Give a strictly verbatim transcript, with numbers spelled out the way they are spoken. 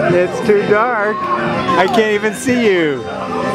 It's too dark. I can't even see you.